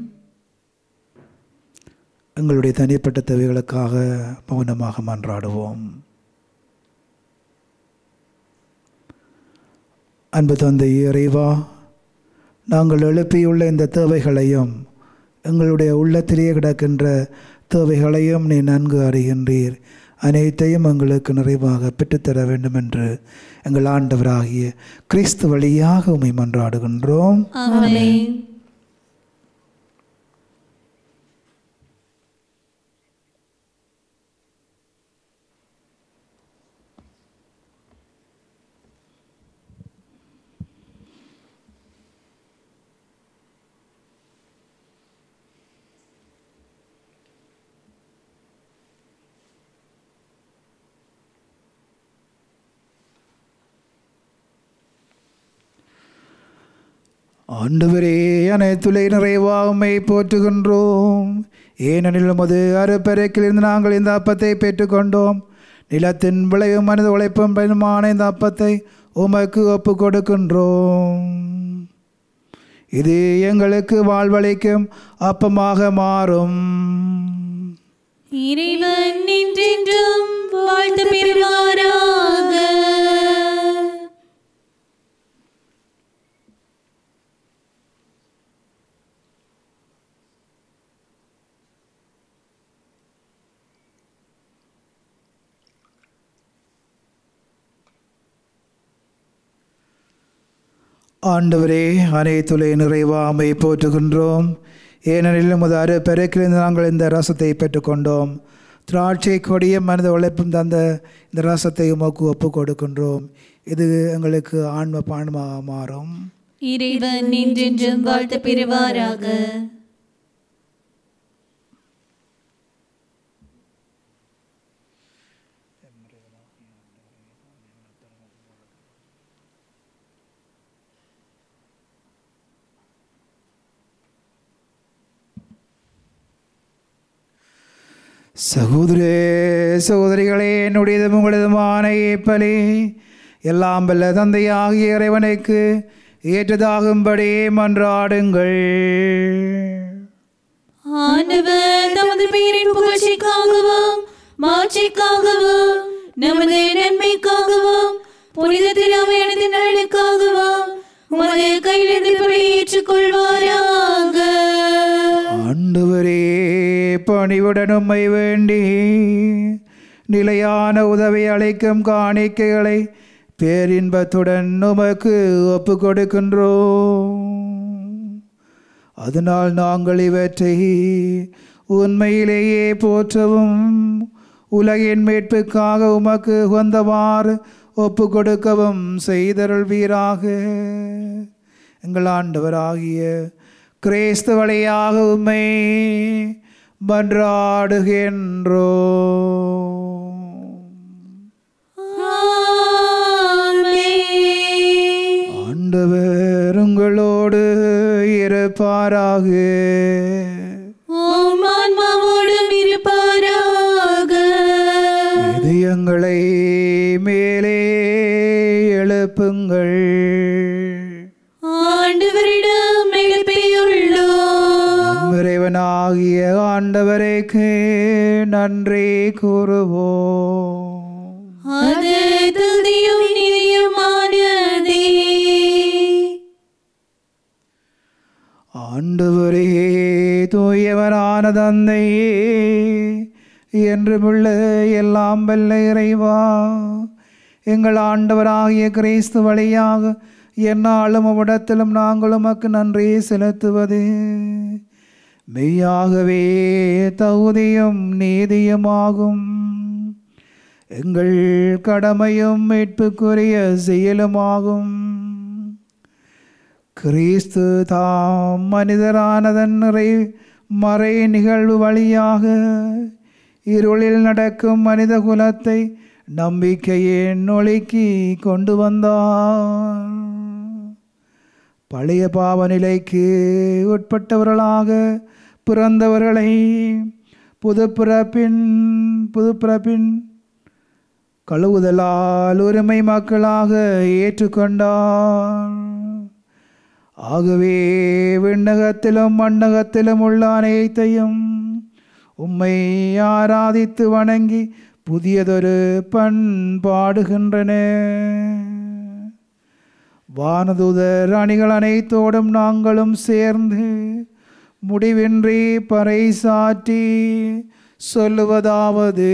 எங்களுடைய தனிப்பட்ட தேவைகளுக்காக மௌனமாக மன்றாடுவோம். அன்பு தந்தை இறைவா, நாங்கள் எழுப்பியுள்ள இந்த தேவைகளையும் எங்களுடைய உள்ளத்திலேயே கிடக்கின்ற தேவைகளையும் நீ நன்கு அறிகின்றீர். அனைத்தையும் எங்களுக்கு நிறைவாக பெற்றுத்தர வேண்டும் என்று எங்கள் ஆண்டவராகிய கிறிஸ்து வழியாக உம்மை மன்றாடுகின்றோம். ஆமென். ஆண்டவரே, அனைத்துலை நிறைவாக உம்மை போற்றுகின்றோம். ஏனெனில் உமது அருப்பெருக்கிலிருந்து நாங்கள் இந்த அப்பத்தை பெற்றுக்கொண்டோம். நிலத்தின் விளைவும் மனித உழைப்பும் பயனுமான இந்த அப்பத்தை உமக்கு ஒப்பு கொடுக்கின்றோம். இது எங்களுக்கு வாழ்வளிக்கும் அப்பமாக மாறும். இறைவன் என்றென்றும் வாழ்த்து பெறுவாராக. ஆண்டவரே, அனைத்துலை நிறைவாமை போற்றுகின்றோம். ஏனெனில் உமது அருப்பெருக்கிலிருந்து நாங்கள் இந்த ரசத்தை பெற்றுக்கொண்டோம். திராட்சை கொடிய மனித உழைப்பும் தந்த இந்த ரசத்தை உமக்கு ஒப்பு கொடுக்கின்றோம். இது எங்களுக்கு ஆன்ம பானமாக மாறும். இறைவன் என்றென்றும் வாழ்த்து பெறுவாராக. சகோதரே சகோதரிகளே, என்னுடையதும் உங்களதுமான ஏப்பலி எல்லாம் வல்ல தந்தையாகிய இறைவனுக்கு ஏற்றதாகும்படி மன்றாடுங்கள். ஆண்டவர் தமது பேரின் புகழ்ச்சிக்காகவும் மாட்சிக்காகவும் நமது நன்மைக்காகவும் புனித திருமையானது நலனுக்காகவும் உமது கையிலிருந்து ஏற்றுக்கொள்வாராக. ஆண்டவரே, பணிவுடன் உம்மை வேண்டி நிலையான உதவி அளிக்கும் காணிக்கைகளை பேரின்பத்துடன் உமக்கு ஒப்பு கொடுக்கின்றோம். அதனால் நாங்கள் இவற்றை உண்மையிலேயே போற்றவும் உலகின் மீட்புக்காக உமக்கு உகந்தவாறு ஒப்பு கொடுக்கவும் செய்தருள்வீராக. எங்கள் ஆண்டவராகிய கிறிஸ்து வழியாக உம்மை மன்றாடுகின்றோம். ஆண்டவர் உங்களோடு இருப்பாராக. உம் ஆன்மாவோடும் இருப்பாராக. இதயங்களை மேலே எழுப்புங்கள். ஆண்டவரிடம் எழுப்பியுள்ளோம். இறைவனாகிய ஆண்டவருக்கு நன்றி கூறுவோம். அது துதியும் நீதியுமானதே. ஆண்டவரே, தூயவரான தந்தையே, என்றுமுள்ள எல்லாம் வல்ல இறைவா, எங்கள் ஆண்டவராகிய கிறிஸ்து வழியாக எந்நாளும் அவ்விடத்திலும் நாங்கள் உமக்கு நன்றி செலுத்துவது மெய்யாகவே தகுதியும் நீதியுமாகும். எங்கள் கடமையும் மீட்புக்குரிய செயலுமாகும். கிறிஸ்து தாம் மனிதரானதன் மறை நிகழ்வு வழியாக இருளில் நடக்கும் மனித குலத்தை நம்பிக்கையின் ஒளிக்கு கொண்டு வந்தார். பழைய பாவ நிலைக்கு உட்பட்டவர்களாக பிறந்தவர்களை புதுப்பிறப்பின் கழுவுதலால் உரிமை மக்களாக ஏற்றுக்கொண்டார். ஆகவே விண்ணகத்திலும் மண்ணகத்திலும் உள்ள அனைத்தையும் உம்மை ஆராதித்து வணங்கி புதியதொரு பண்பாடுகின்றன. வானதூதர் அணிகள் அனைத்தோடும் நாங்களும் சேர்ந்து முடிவின்றி பறைசாற்றி சொல்லுவதாவது: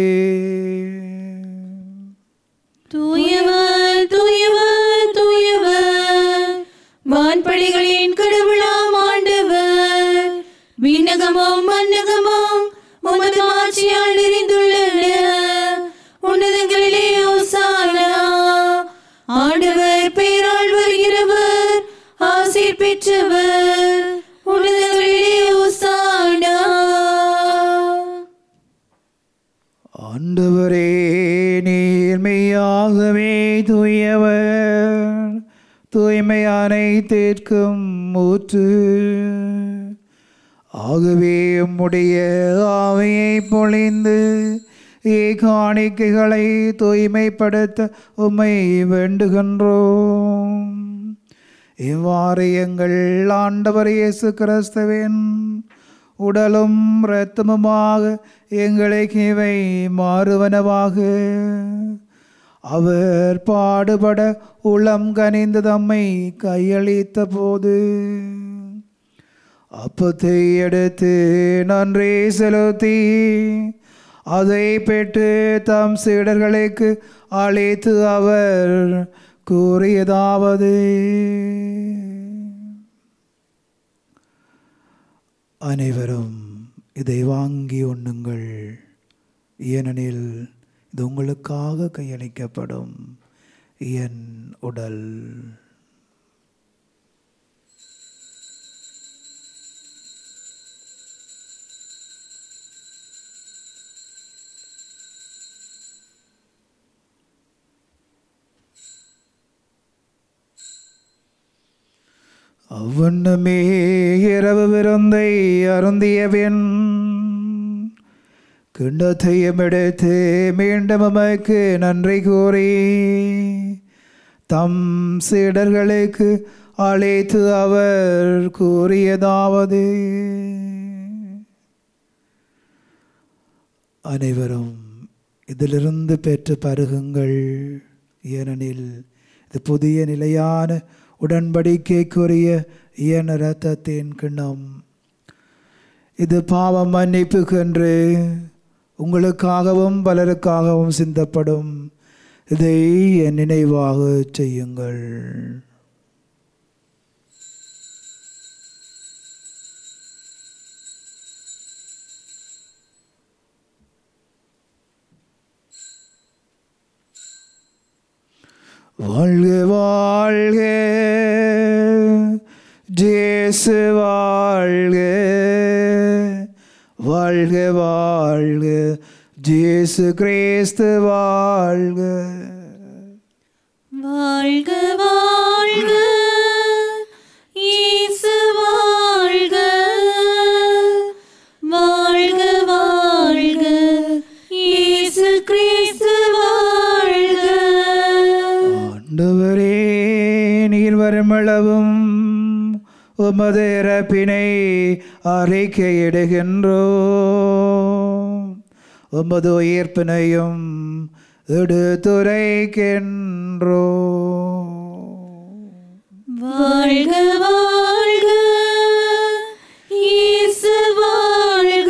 தூயவர் தூயவர் தூயவர், வான்படைகளின் கடவுளாம் ஆண்டவர். விண்ணகமும் மண்ணகமும் உமது ஆட்சியால் நிறைந்துள்ளன. உன்னதங்களிலே ஓசானா. ஆண்டவர் பெயரால் வருகிறவர் ஆசீர் பெற்றவர். உன்னதங்களிலே ஓசானா. ஆண்டவரே, நீர் மெய்யாகவே தூயவர் தூய்மையானை தீர்க்கும் ஊற்று. ஆகவே உம்முடைய ஆவியை பொழிந்து காணிக்கைகளை தூய்மைப்படுத்த உம்மை வேண்டுகின்றோம். இவ்வாறு எங்கள் ஆண்டவர் இயேசு கிறிஸ்துவின் உடலும் இரத்தமுமாக எங்களுக்கு இவை மாறுவனவாக. அவர் பாடுபட உளம் கனிந்து தம்மை கையளித்த போது அப்பத்தை எடுத்து நன்றி செலுத்தி அதை பெற்று தம் சீடர்களுக்கு அழைத்து அவர் கூறியதாவது: அனைவரும் இதை வாங்கி உண்ணுங்கள், ஏனெனில் இது உங்களுக்காக கையளிக்கப்படும் என் உடல். அவ்வண்ணமே இரவு விருந்தை அருந்தியபின் கிண்ணத்தையும் எடுத்து மீண்டும் உமக்கு நன்றி கூறி தம் சீடர்களுக்கு அழைத்து அவர் கூறியதாவது: அனைவரும் இதிலிருந்து பெற்று பருகுங்கள், ஏனெனில் இது புதிய நிலையான உடன்படிக்கைக்குரிய என் இரத்தத்தின் கிண்ணம். இது பாவம் மன்னிப்புக்கென்று உங்களுக்காகவும் பலருக்காகவும் சிந்தப்படும். இதை என் நினைவாக செய்யுங்கள். வாழ்க வாழ்க ஜேசு வாழ்க, வாழ்க வாழ்க ஜேசு கிறிஸ்து வாழ்க. வாழ்க வாழ்க இயேசு வாழ்க, வாழ்க வாழ்க இயேசு கிறிஸ்து வாழ்க. ஆண்டவரே, நீர் வருமளவும் உமது இறப்பினை அறிக்கையிடுகின்றோம், உமது உயிர்ப்பினையும் எடுத்துரைக்கின்றோம். வாழ்க வாழ்க இயேசு வாழ்க,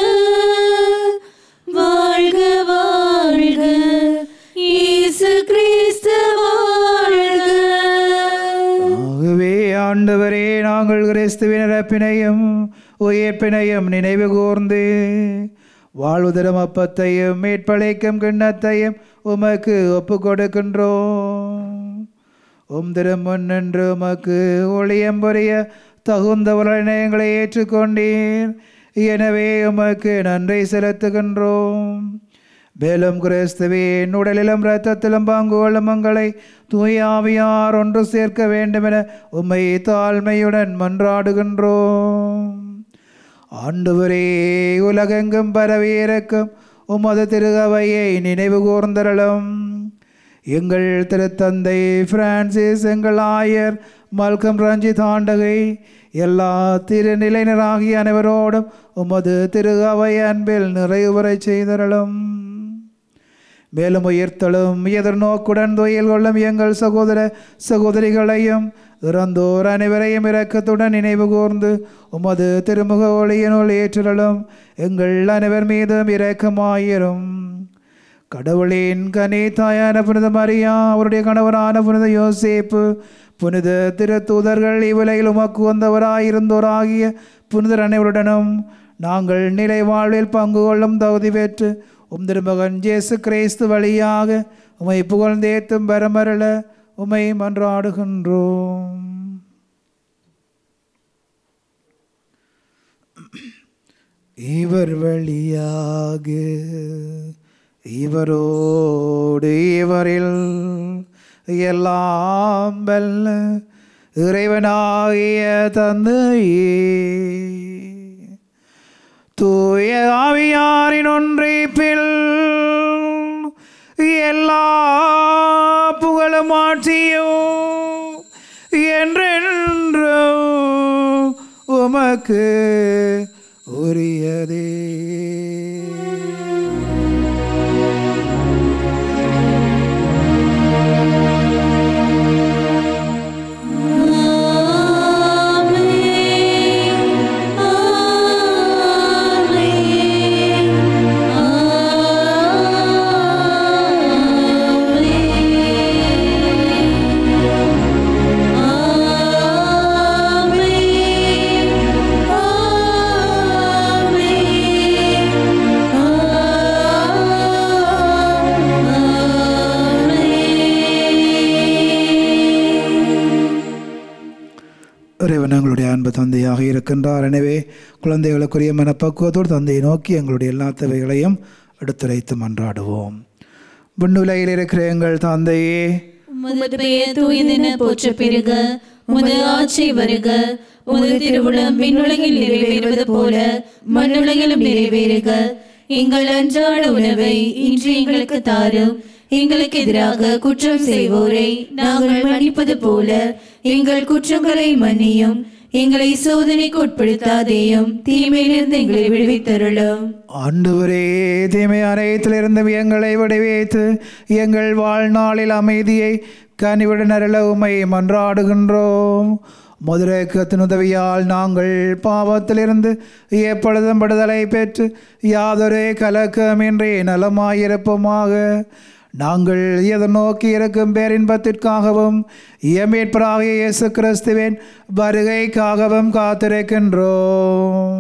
வாழ்க வாழ்க இயேசு கிறிஸ்து வாழ்க. ஆகவே ஆண்டவரே, நாங்கள் கிறிஸ்துவின் இறப்பினையும் உயிர்ப்பினையும் நினைவு கூர்ந்து வாழ்வு தரும் அப்பத்தையும் மீட்பளிக்கும் கிண்ணத்தையும் உமக்கு ஒப்பு கொடுக்கின்றோம். திருமுன் நின்று உமக்கு ஒளியம் புரிய தகுந்தவர்களை எங்களை ஏற்றுக்கொண்டீர். எனவே உமக்கு நன்றி செலுத்துகின்றோம். மேலும் கிறிஸ்துவின் உடலிலும் இரத்தத்திலும் பங்கு கொள்ளும் எங்களை தூய ஆவியார் ஒன்று சேர்க்க வேண்டுமென உம்மை தாழ்மையுடன் மன்றாடுகின்றோம். ஆண்டவரே, உலகெங்கும் பரவி இருக்கும் உமது திரு அவையை நினைவு கூர்ந்தருளும். எங்கள் திருத்தந்தை பிரான்சிஸ், எங்கள் ஆயர் மல்கம் ரஞ்சித் ஆண்டகை, எல்லா திருநிலையினராகிய அனைவரோடும் உமது திரு அவை அன்பில் நிறைவுரை செய்தருளும். மேலும் உயிர்த்தலும் எதிர்நோக்குடன் துயில் கொள்ளும் எங்கள் சகோதர சகோதரிகளையும் இறந்தோர் அனைவரையும் இரக்கத்துடன் நினைவு கூர்ந்து உமது திருமுக ஒளியினுள் ஏற்றலும். எங்கள் அனைவர் மீதும் இரக்கமாயிரும். கடவுளின் கனி தாயான புனித மரியா, அவருடைய கணவரான புனித யோசேப்பு, புனித திருத்தூதர்கள், இவ்வுலகில் உமக்கு வந்தவராயிருந்தோராகிய புனிதர் அனைவருடனும் நாங்கள் நிலை வாழ்வில் பங்கு கொள்ளும் தகுதி பெற்று திருமகன் இயேசு கிறிஸ்து வழியாக உமை புகழ்ந்தேத்தும் பரமருள உமை மன்றாடுகின்றோம். இவர் வழியாக இவரோடு இவரில் எல்லாம் வல்ல இறைவனாகிய தந்தையே, தூய ஆவியாரின் ஒன்றிப்பில் எல்லா புகழும் ஆட்சியும் என்றென்றும் உமக்கு உரியதே. இறைவன் எங்களுடைய அன்பு தந்தையாக இருக்கின்றார். எனவே குழந்தைகளுக்குரிய மனப்பக்குவத்தோடு தந்தையை நோக்கி எங்களுடைய எல்லா தேவைகளையும் எடுத்துரைத்து மன்றாடுவோம். விண்ணுலகில் இருக்கிற எங்கள் தந்தையே, உமது பெயர் தூயதென போற்ற பெருக, உமது ஆட்சி வருக, உமது திருவுளம் விண்ணுலகில் நிறைவேறுவது போல மண்ணுலகிலும் நிறைவேறுக. எங்கள் அன்றாட உணவை இன்று எங்களுக்கு தாரும். எங்களுக்கு எதிராக குற்றம் செய்வோரை நாங்கள் மன்னிப்பது போல எங்கள் குற்றங்களை மன்னியும். எங்களை சோதனைக்கு உட்படுத்தாதேயும், தீமையிலிருந்து எங்களை விடுவித்தருளும். ஆண்டவரே, தீமை அனைத்திலிருந்து எங்களை விடுவித்து எங்கள் வாழ்நாளில் அமைதியை கனிவுடன் அருள உம்மை மன்றாடுகின்றோம். முதலேக்கத்தின் உதவியால் நாங்கள் பாவத்திலிருந்து எப்பொழுதும் விடுதலை பெற்று யாதொரு கலக்கமின்றி நலமாயிருப்போமாக. நாங்கள் எதிர்நோக்கி இருக்கும் பேரின்பத்திற்காகவும் மீட்பராகிய இயேசு கிறிஸ்துவின் வருகைக்காகவும் காத்திருக்கின்றோம்.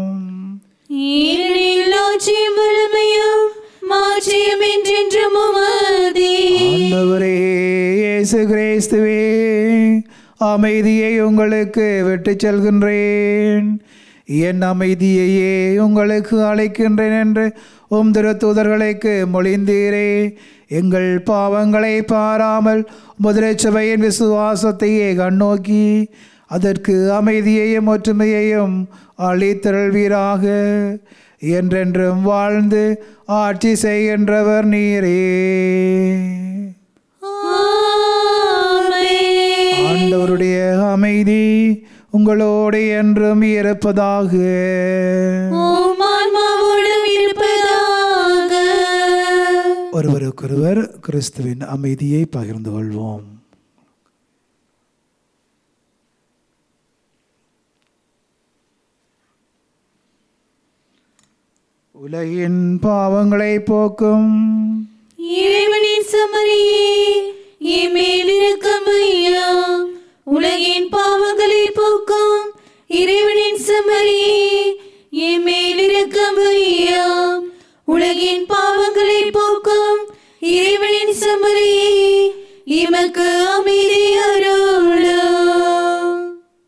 ஆண்டவரே இயேசு கிறிஸ்துவே, அமைதியை உங்களுக்கு விட்டுச் செல்கின்றேன், என் அமைதியையே உங்களுக்கு அழைக்கின்றேன் என்று உம் திருத்தூதர்களுக்கு மொழிந்தீரே. எங்கள் பாவங்களை பாராமல் முதலைச்சபையின் விசுவாசத்தையே கண்ணோக்கி அதற்கு அமைதியையும் ஒற்றுமையையும் அளித்தருள்வீராக. என்றென்றும் வாழ்ந்து ஆட்சி செய்கின்றவர் நீரே. ஆண்டவருடைய அமைதி உங்களோடு என்றும் இருப்பதாக. ஒருவருக்கொருவர் கிறிஸ்துவின் அமைதியை பகிர்ந்து கொள்வோம். உலகின் பாவங்களை போக்கும் இறைவனின் சமரியே, என் மேல் இரக்கமையா. உலகின் பாவங்களை போக்கும் இறைவனின் சமரியே, என் மேல் இரக்கமையா. உலகின் பாவங்களை போக்கும் இறைவனின் சமரியே, எமக்கு அமைதி அருளும்.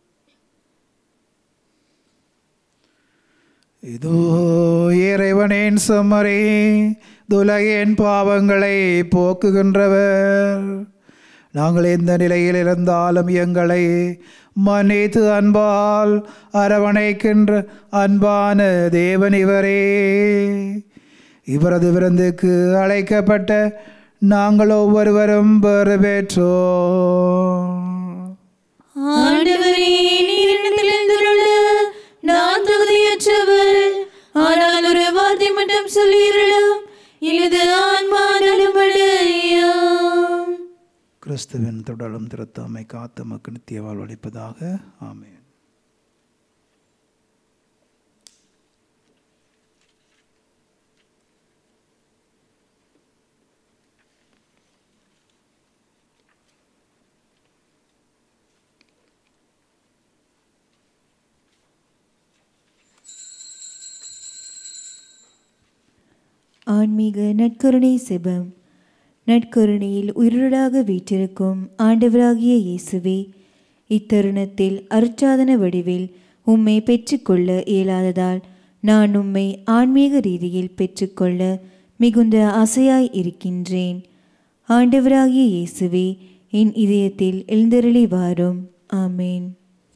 இதோ இறைவனின் சமரி, உலகின் பாவங்களை போக்குகின்றவர். நாங்கள் எந்த நிலையில் இருந்தாலும் எங்களை மன்னித்து அன்பால் அரவணைக்கின்ற அன்பான தேவன் இவரே. இவரது விருந்துக்கு அழைக்கப்பட்ட நாங்கள் ஒவ்வொருவரும் பெறு பெற்றோம். ஆண்டவரே, நீர் என்னிடத்தில் எழுந்தருள நான் தகுதியற்றவள். ஆனால் ஒரு வார்த்தை மட்டும் சொல்லியிருளும், எனது ஆன்மா நலமடையும். கிறிஸ்துவின் தொடரும் திருத்தாமை காத்து மக்கு நித்திய வாழ்வளிப்பதாக. ஆமென். ஆன்மீக நற்கருணை செபம். நற்கருணையில் உயிரோடாக வீற்றிருக்கும் ஆண்டவராகிய இயேசுவே, இத்தருணத்தில் அருட்சாதன வடிவில் உம்மை பெற்றுக்கொள்ள இயலாததால் நான் உம்மை ஆன்மீக ரீதியில் பெற்றுக்கொள்ள மிகுந்த ஆசையாய் இருக்கின்றேன். ஆண்டவராகிய இயேசுவே, என் இதயத்தில் எழுந்தருளி வாரும். ஆமேன்.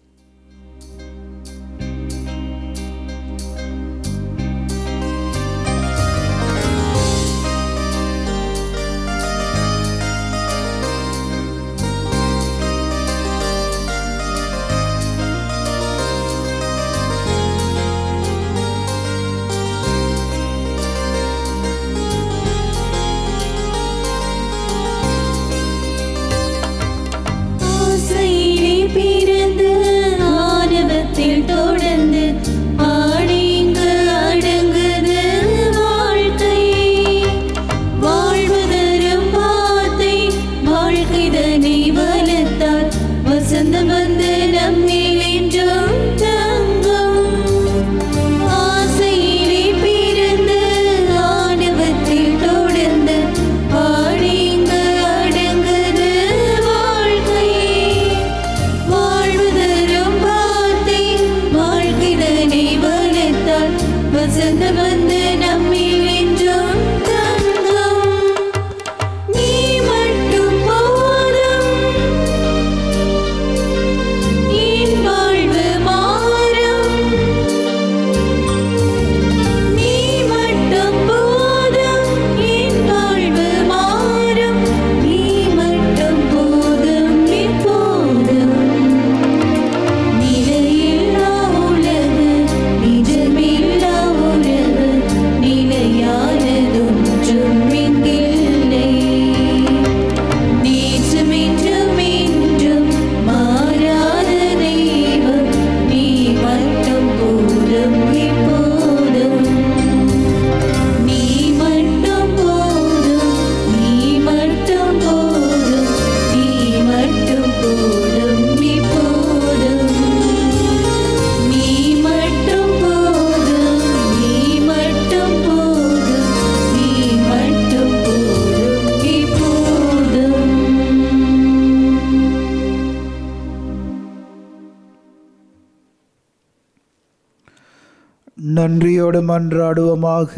நன்றியோடு மன்றாடுவோமாக.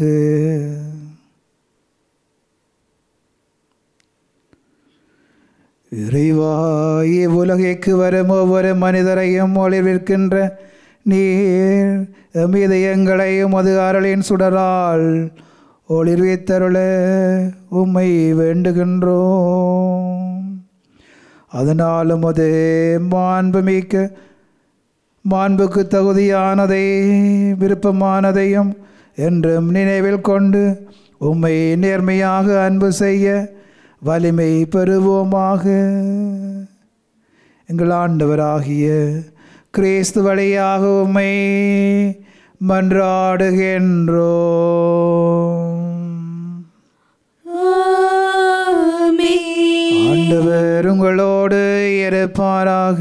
இறைவா, இவ்வுலகிற்கு வரும் ஒவ்வொரு மனிதரையும் ஒளிர்விக்கின்ற நீர் எம் இதயங்களையும் அது அருளின் சுடரால் ஒளிர்வித்தருள உம்மை வேண்டுகின்றோம். அதனாலும் அது மாண்புக்கு தகுதியானதை விருப்பமானதையும் என்றும் நினைவில் கொண்டு உம்மை நேர்மையாக அன்பு செய்ய வலிமை பெறுவோமாக. எங்கள் ஆண்டவராகிய கிறிஸ்து வழியாக உம்மை மன்றாடுகின்றோம். ஆண்டவர் உங்களோடு இருப்பாராக.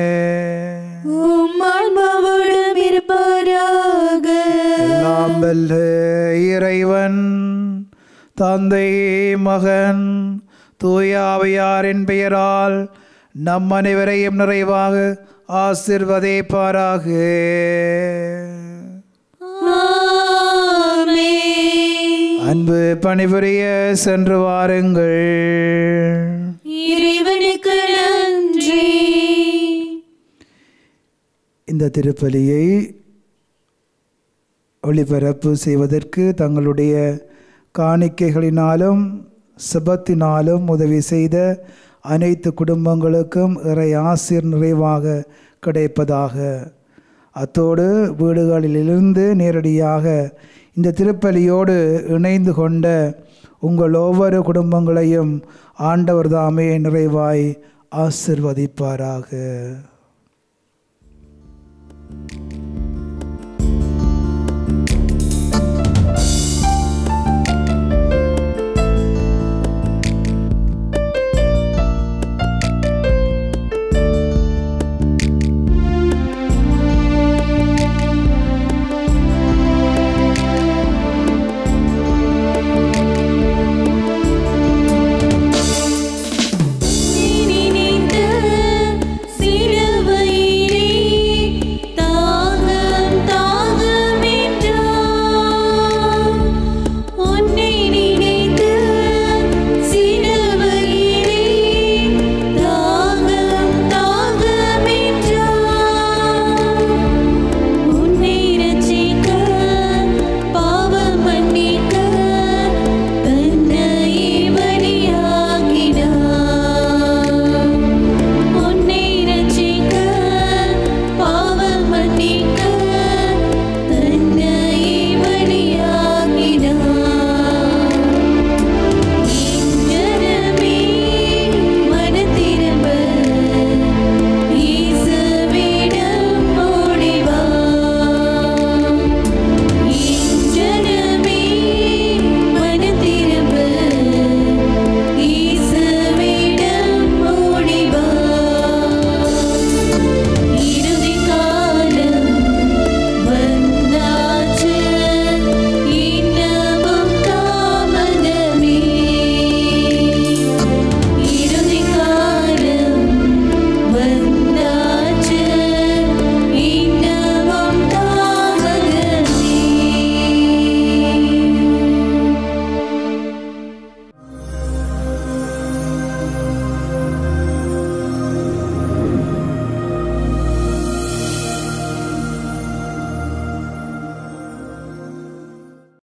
எல்லாம் வல்ல இறைவன் தந்தை, மகன், தூய ஆவியாரின் பெயரால் நம் அனைவரையும் நிறைவாக ஆசீர்வதிப்பாராக. அன்பு பணிபுரிய சென்று வாருங்கள். இறைவனுக்கு நன்றி. இந்த திருப்பலியை ஒளிபரப்பு செய்வதற்கு தங்களுடைய காணிக்கைகளினாலும் செபத்தினாலும் உதவி செய்த அனைத்து குடும்பங்களுக்கும் இறை ஆசீர் நிறைவாக கிடைப்பதாக. அத்தோடு வீடுகளிலிருந்து நேரடியாக இந்த திருப்பலியோடு இணைந்து கொண்ட உங்கள் ஒவ்வொரு குடும்பங்களையும் ஆண்டவர் தாமே நிறைவாய் ஆசீர்வதிப்பாராக.